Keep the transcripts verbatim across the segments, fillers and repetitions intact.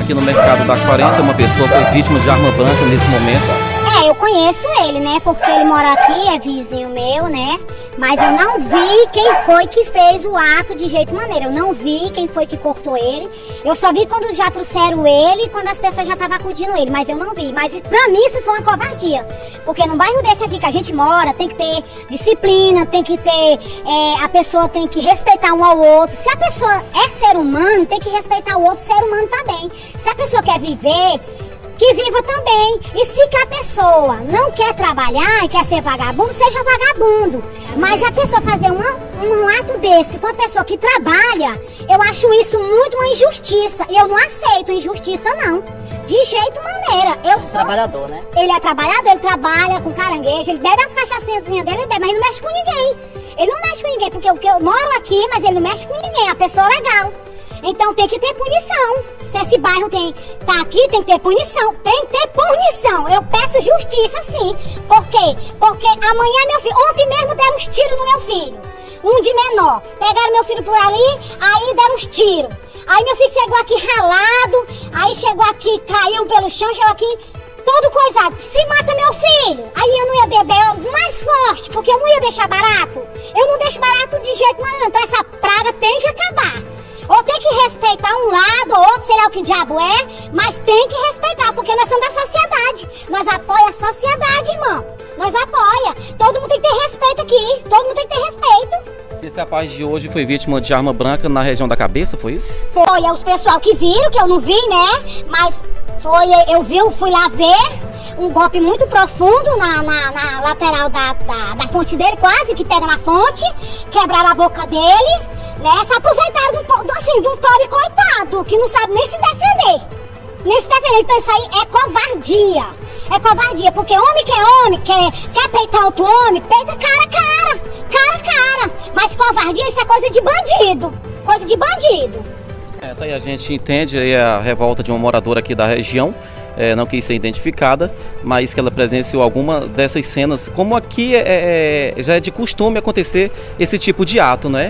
aqui no mercado da quarenta, uma pessoa foi vítima de arma branca nesse momento. É, eu conheço ele, né? Porque ele mora aqui, é vizinho meu, né? Mas eu não vi quem foi que fez o ato de jeito maneira. Eu não vi quem foi que cortou ele. Eu só vi quando já trouxeram ele, quando as pessoas já estavam acudindo ele. Mas eu não vi. Mas pra mim isso foi uma covardia. Porque num bairro desse aqui que a gente mora, tem que ter disciplina, tem que ter... É, a pessoa tem que respeitar um ao outro. Se a pessoa é ser humano, tem que respeitar o outro ser humano também. Se a pessoa quer viver... que viva também. E se que a pessoa não quer trabalhar e quer ser vagabundo, seja vagabundo. Mas a pessoa fazer uma, um ato desse com a pessoa que trabalha, eu acho isso muito uma injustiça. E eu não aceito injustiça, não. De jeito maneira. Eu sou... trabalhador, né? Ele é trabalhador, ele trabalha com caranguejo, ele bebe as cachaçinhas dele, ele bebe, mas ele não mexe com ninguém. Ele não mexe com ninguém, porque eu, eu moro aqui, mas ele não mexe com ninguém, é uma pessoa legal. Então tem que ter punição. Se esse bairro tem, tá aqui, tem que ter punição. Tem que ter punição. Eu peço justiça, sim. Por quê? Porque amanhã meu filho... Ontem mesmo deram uns tiros no meu filho. Um de menor. Pegaram meu filho por ali, aí deram uns tiros. Aí meu filho chegou aqui ralado, aí chegou aqui, caiu pelo chão, chegou aqui todo coisado. Se mata meu filho. Aí eu não ia beber mais forte, porque eu não ia deixar barato. Eu não deixo barato de jeito nenhum. Então essa praga tem que acabar. Ou tem que respeitar um lado, ou outro, sei lá o que diabo é, mas tem que respeitar, porque nós somos da sociedade. Nós apoia a sociedade, irmão. Nós apoia. Todo mundo tem que ter respeito aqui. Todo mundo tem que ter respeito. Esse rapaz de hoje foi vítima de arma branca na região da cabeça, foi isso? Foi, é os pessoal que viram, que eu não vi, né? Mas foi, eu vi, eu fui lá ver um golpe muito profundo na, na, na lateral da, da, da fonte dele, quase que pega na fonte. Quebraram a boca dele. Né? Se aproveitaram de um, assim, de um pobre coitado, que não sabe nem se defender. Nem se defender. Então isso aí é covardia. É covardia, porque homem que é homem, quer, quer peitar outro homem, peita cara a cara. Cara a cara. Mas covardia, isso é coisa de bandido. Coisa de bandido. É, tá aí, a gente entende aí a revolta de uma moradora aqui da região. É, não quis ser identificada, mas que ela presenciou alguma dessas cenas. Como aqui é, é, já é de costume acontecer esse tipo de ato, não é?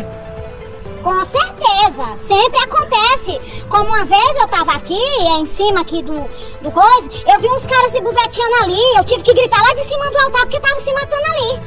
Com certeza, sempre acontece. Como uma vez eu tava aqui, em cima aqui do, do coisa, eu vi uns caras se buveteando ali, eu tive que gritar lá de cima do altar porque estavam se matando ali.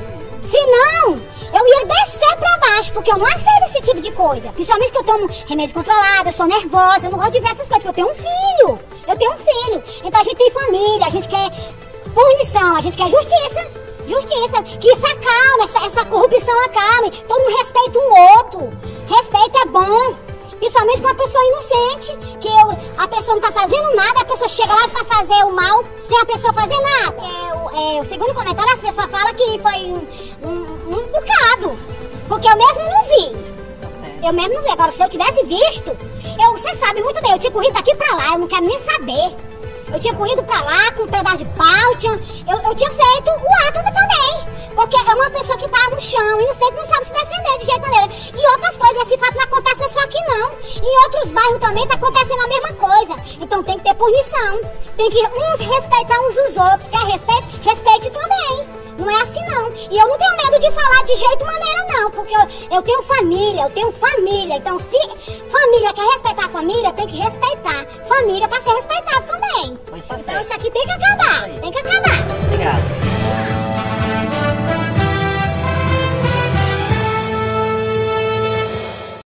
Se não, eu ia descer pra baixo, porque eu não aceito esse tipo de coisa. Principalmente que eu tomo remédio controlado, eu sou nervosa, eu não gosto de ver essas coisas, porque eu tenho um filho. Eu tenho um filho. Então a gente tem família, a gente quer punição, a gente quer justiça. Justiça, que isso acalme, essa, essa corrupção acalme, todo mundo respeita um outro, respeito é bom, principalmente com uma pessoa inocente, que eu, a pessoa não tá fazendo nada, a pessoa chega lá pra fazer o mal sem a pessoa fazer nada. É, é, o segundo comentário, as pessoas falam que foi um, um, um bocado, porque eu mesmo não vi, eu mesmo não vi, agora se eu tivesse visto, eu, você sabe muito bem, eu tinha corrido daqui pra lá, eu não quero nem saber. Eu tinha corrido pra lá com um pedaço de pau, tinha, eu, eu tinha feito o ato também. Porque é uma pessoa que tá no chão, inocente, não sabe se defender de jeito maneira. E outras coisas, esse fato não acontece só aqui não. Em outros bairros também tá acontecendo a mesma coisa. Então tem que ter punição. Tem que uns respeitar uns os outros. Quer respeito? Respeite também. Não é assim não. E eu não tenho medo de falar de jeito maneira não. Porque eu, eu tenho família, eu tenho família. Então se família quer respeitar a família, tem que respeitar família pra ser respeitado também. Pois tá então certo. isso aqui tem que acabar. Tem que acabar. Obrigado.